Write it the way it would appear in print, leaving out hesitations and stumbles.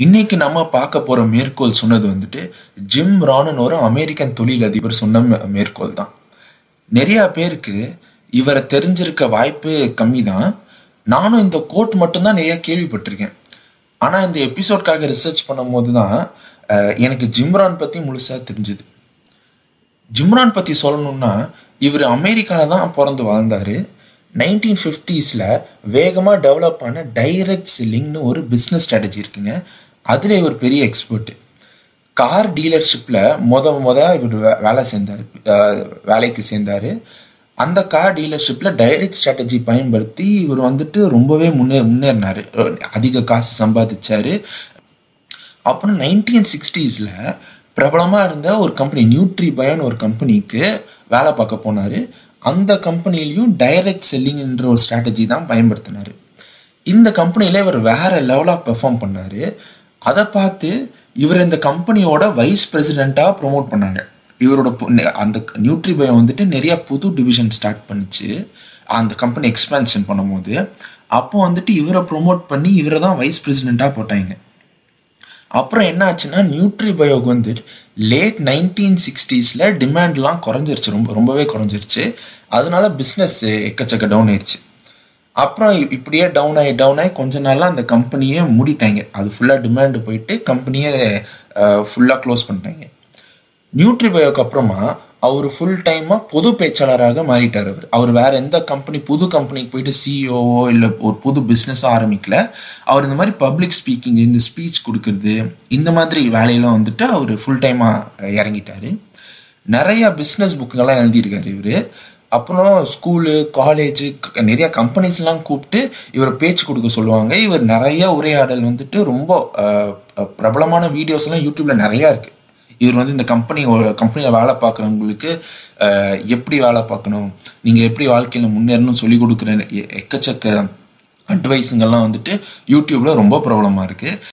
இன்னைக்கு நம்ம பார்க்க போற மேற்கோள் சொன்னது வந்துட்டு ஜிம் ரான்னு ஒரு அமெரிக்கன் தொழிலதிபர் சொன்ன மேற்கோள் தான். நிறைய பேருக்கு இவரை தெரிஞ்சிருக்க வாய்ப்பு கம்மி தான். நானும் இந்த கோட் மட்டும்தான் நிறைய கேள்விப்பட்டிருக்கேன். ஆனா இந்த எபிசோட்காக ரிசர்ச் பண்ணும் போது தான் எனக்கு ஜிம்ரான் பத்தி முழுசா தெரிஞ்சுது. ஜிம்ரான் பத்தி சொல்லணும்னா இவர் அமெரிக்கால தான் பிறந்து வாழ்ந்தாரு. 1950s வேகமாக டெவலப் ஆன டைரக்ட் செல்லிங்னு ஒரு பிஸ்னஸ் ஸ்ட்ராட்டஜி இருக்குங்க. அதில் இவர் பெரிய எக்ஸ்பர்ட்டு. கார் டீலர்ஷிப்பில் இவர் வேலைக்கு சேர்ந்தார். அந்த கார் டீலர்ஷிப்பில் டைரக்ட் ஸ்ட்ராட்டஜி பயன்படுத்தி இவர் வந்துட்டு ரொம்பவே முன்னேறினார், அதிக காசு சம்பாதிச்சார். அப்புறம் 1960s பிரபலமாக இருந்த ஒரு கம்பெனி நியூட்ரிபயோன்னு ஒரு கம்பெனிக்கு வேலை பார்க்க போனார். அந்த கம்பெனிலையும் டைரக்ட் செல்லிங்ன்ற ஒரு ஸ்ட்ராட்டஜி தான் பயன்படுத்தினார். இந்த கம்பெனியில் இவர் வேற லெவலாக பெர்ஃபார்ம் பண்ணார். அதை பார்த்து இவர் இந்த கம்பெனியோட வைஸ் பிரசிடெண்ட்டாக ப்ரொமோட் பண்ணாங்க. இவரோட அந்த நியூட்ரிபயோ வந்துட்டு நிறைய புது டிவிஷன் ஸ்டார்ட் பண்ணிச்சு அந்த கம்பெனி எக்ஸ்பேன்ஷன் பண்ணும்போது. அப்போ வந்துட்டு இவரை ப்ரொமோட் பண்ணி இவரை தான் வைஸ் பிரசிடெண்ட்டாக போட்டாங்க. அப்புறம் என்ன ஆச்சுன்னா நியூட்ரிபயோக்கு வந்துட்டு லேட் 1960s டிமாண்ட்லாம் குறைஞ்சிருச்சு, ரொம்பவே குறைஞ்சிருச்சு. அதனால பிஸ்னஸ் எக்கச்சக்க டவுன் ஆயிடுச்சு. அப்புறம் இப்படியே டவுன் ஆகி கொஞ்ச நாளாக அந்த கம்பெனியை மூடிட்டாங்க. அது ஃபுல்லாக டிமாண்டு போயிட்டு கம்பெனியை ஃபுல்லாக க்ளோஸ் பண்ணிட்டாங்க. நியூட்ரிபயோக்கு அப்புறமா அவர் ஃபுல் டைமாக பொது பேச்சாளராக மாறிட்டார். அவர் வேற எந்த புது கம்பெனிக்கு போயிட்டு சிஇஓவோ இல்லை ஒரு புது பிஸ்னஸோ ஆரம்பிக்கல. அவர் இந்த மாதிரி பப்ளிக் ஸ்பீக்கிங், இந்த ஸ்பீச் கொடுக்கறது, இந்த மாதிரி வேலையெல்லாம் வந்துட்டு அவர் ஃபுல் டைமாக இறங்கிட்டார். நிறையா பிஸ்னஸ் புக்குங்கெல்லாம் எழுதியிருக்காரு இவர். அப்புறம் ஸ்கூலு, காலேஜு, நிறையா கம்பெனிஸ்லாம் கூப்பிட்டு இவரை பேச்சு கொடுக்க சொல்லுவாங்க. இவர் நிறையா உரையாடல் வந்துட்டு ரொம்ப பிரபலமான வீடியோஸ்லாம் யூடியூப்ல நிறையா இருக்குது. இவர் வந்து இந்த கம்பெனியில் வேலை பார்க்குறவங்களுக்கு எப்படி வேலை பார்க்கணும், நீங்கள் எப்படி வாழ்க்கையில் முன்னேறணும்னு சொல்லி கொடுக்குற எக்கச்சக்க அட்வைஸுங்கெல்லாம் வந்துட்டு யூடியூப்ல ரொம்ப பிரபலமாக இருக்குது.